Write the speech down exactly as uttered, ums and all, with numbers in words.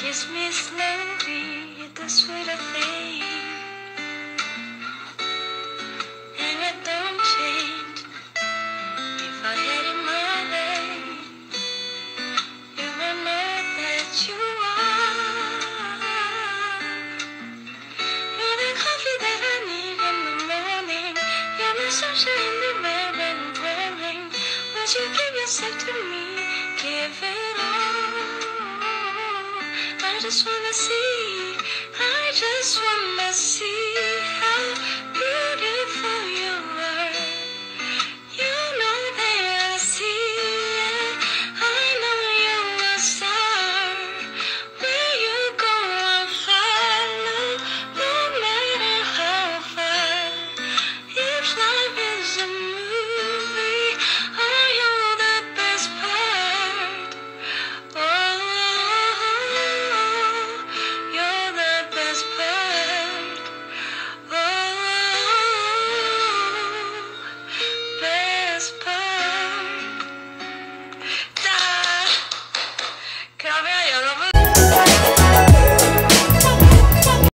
kiss me slowly, the sweeter thing. And it don't change if I had it my way. You will know that you are. You're the coffee that I need in the morning. You're my sunshine in the rain when it's pouring. Would you give yourself to me? Give it all. I just wanna see, I just wanna see how beautiful